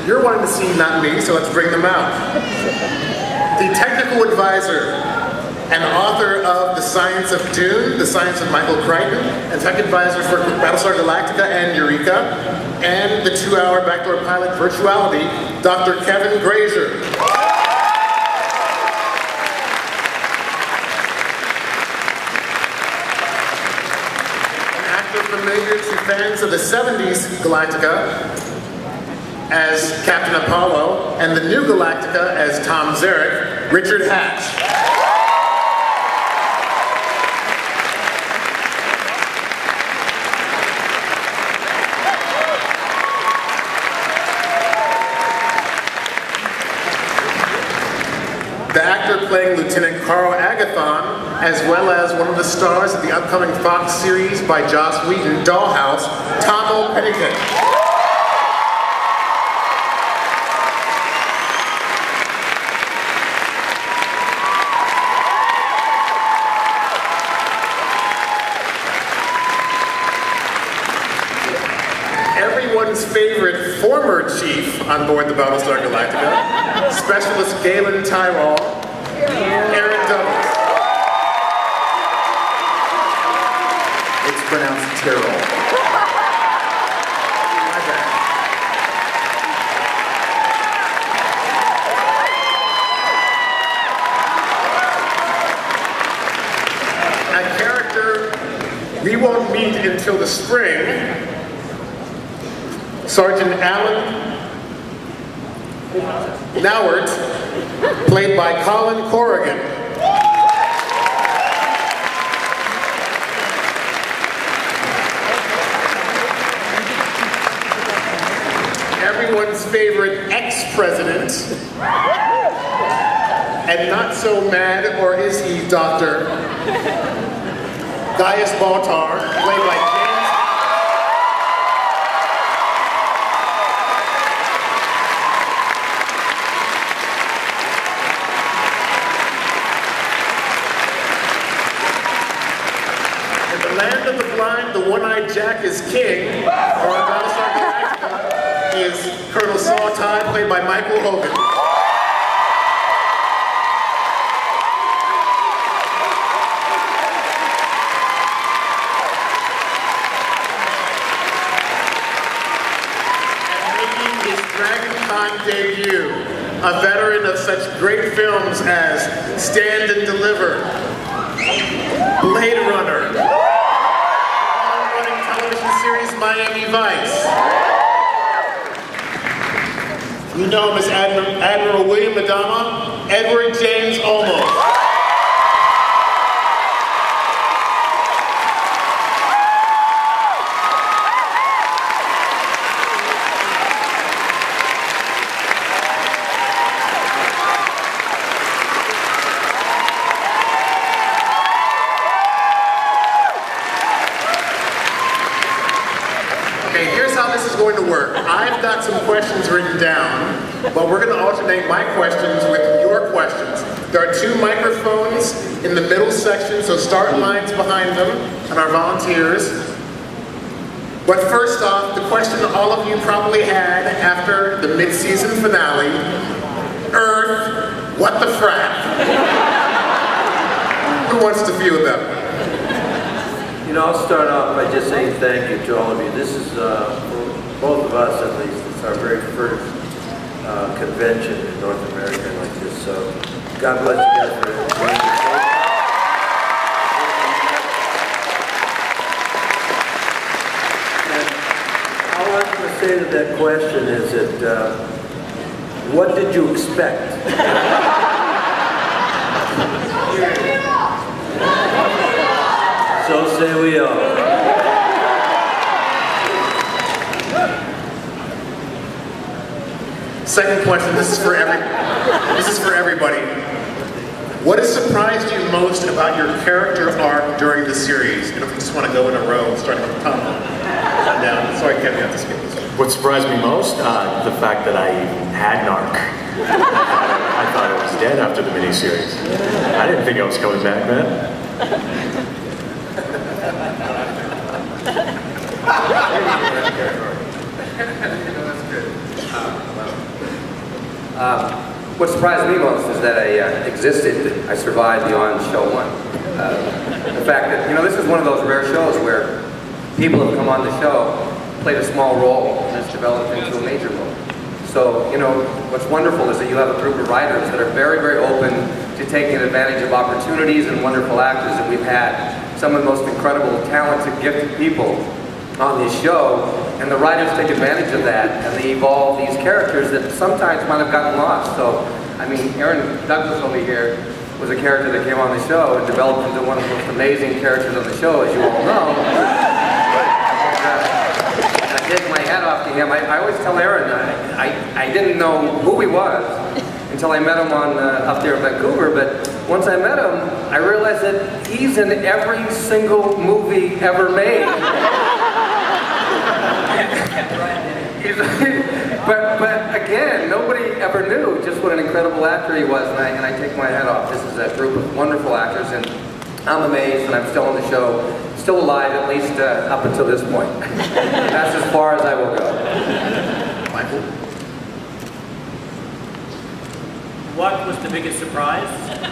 you're wanting to see, not me, so let's bring them out. The technical advisor and author of The Science of Dune, The Science of Michael Crichton, and tech advisor for Battlestar Galactica and Eureka, and the 2-hour backdoor pilot Virtuality, Dr. Kevin Grazier. An actor familiar to fans of the 70s Galactica as Captain Apollo, and the new Galactica as Tom Zarek, Richard Hatch. The actor playing Lieutenant Carl Agathon, as well as one of the stars of the upcoming Fox series by Joss Whedon, Dollhouse, Tom Pennington. Everyone's favorite former chief on board the Battlestar Galactica, Specialist Galen Tyrol, Aaron Douglas. It's pronounced Tyrol. My bad. A character we won't meet until the spring, Sergeant Alan Nowert, played by Colin Corrigan. Everyone's favorite ex-president, and not so mad, or is he, Dr. Gaius Baltar, played by Land of the Blind, the One-Eyed Jack is king, or on Battlestar Galactica is Colonel Saul Tigh, played by Michael Hogan. And making his Dragon Con debut, a veteran of such great films as Stand and Deliver, Blade Runner, series Miami Vice. You know him as Admiral William Adama, Edward James Olmos. Going to work. I've got some questions written down, but we're going to alternate my questions with your questions. There are 2 microphones in the middle section, so start lines behind them and our volunteers. But first off, the question all of you probably had after the mid-season finale, Earth, what the frack? Who wants to field that one? You know, I'll start off by just saying thank you to all of you. This is both of us, at least, it's our very first convention in North America like this. So, God bless you guys for being here. And all I'm going to say to that question is that, what did you expect? So say we all. Second question, this is for everybody. What has surprised you most about your character arc during the series? You know, if you just want to go in a row, starting from the top down. Sorry, Kevin, you have to skip this one. What surprised me most? The fact that I had an arc. I thought I was dead after the miniseries. I didn't think I was coming back, man. That's good. What surprised me most is that I existed. I survived beyond show 1. The fact that, you know, this is one of those rare shows where people have come on the show, played a small role, and it's developed into a major role. So, you know, what's wonderful is that you have a group of writers that are very, very open to taking advantage of opportunities and wonderful actors that we've had. Some of the most incredible, talented, gifted people on this show, and the writers take advantage of that, and they evolve these characters that sometimes might have gotten lost. So, I mean, Aaron Douglas over here was a character that came on the show and developed into one of the most amazing characters on the show, as you all know. And I take my hat off to him. I always tell Aaron, I didn't know who he was until I met him on up there in Vancouver, but once I met him, I realized that he's in every single movie ever made. But again, nobody ever knew just what an incredible actor he was, and I take my hat off. This is a group of wonderful actors, and I'm amazed, and I'm still on the show, still alive, at least up until this point. That's as far as I will go. Michael? What was the biggest surprise?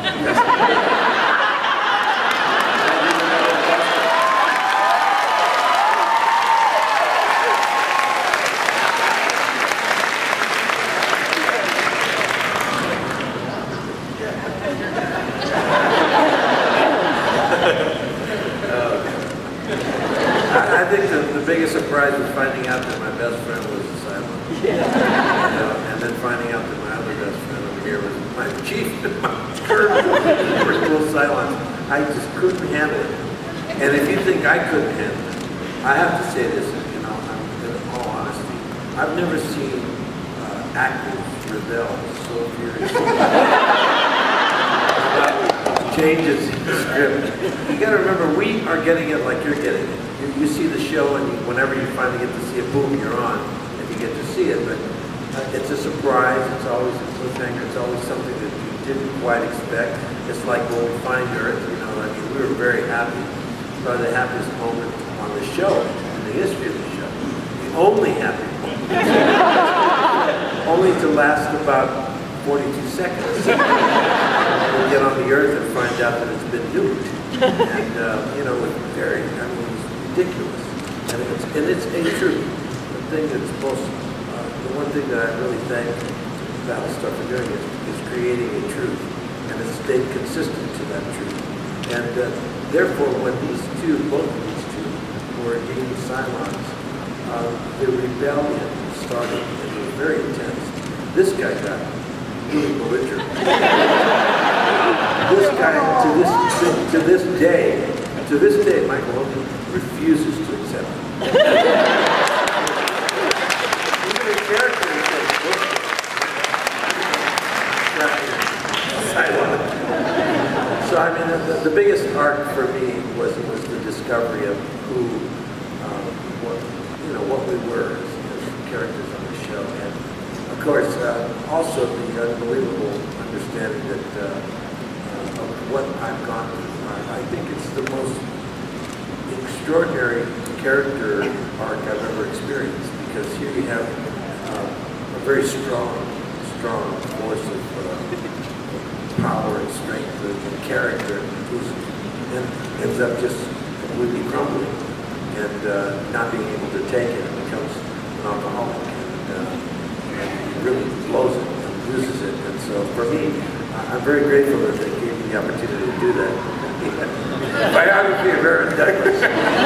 I think the biggest surprise was finding out that my best friend was a Cylon. And then finding out that my other best friend over here was my chief, my current cool Cylon. I just couldn't handle it. And if you think I couldn't handle it, I have to say this, you know, in all honesty, I've never seen actors rebel so furiously. Changes in the script. You got to remember, we are getting it like you're getting it. You see the show, and whenever you finally get to see it, boom, you're on, and you get to see it. But it's a surprise. It's always a cliffhanger. It's always something that you didn't quite expect. It's like when we find Earth. You know, I mean, we were very happy. Probably the happiest moment on the show, in the history of the show. The only happy moment. Only to last about 42 seconds. And get on the Earth and find out that it's been nuked. And, you know, it's very, I mean, it's ridiculous. And it's a truth. The thing that's most, the one thing that I really thank Battlestar for doing is creating a truth. And it's stayed consistent to that truth. And therefore, when these two, both of these two, were gaining Cylons, the rebellion started, and it was very intense. This guy got really belligerent. This guy, to this day, Michael Oakley refuses to accept it. Even his character is like, so I mean, the biggest arc for me was the discovery of who, what we were as characters on the show, and of course, also the unbelievable understanding that of what I've gone through. I think it's the most extraordinary character arc I've ever experienced, because here you have a very strong force of power and strength and character who ends up just completely crumbling and not being able to take it and becomes an alcoholic. And he really blows it and loses it. And so for me, I'm very grateful that they gave me the opportunity to do that. Biography of Aaron Douglas.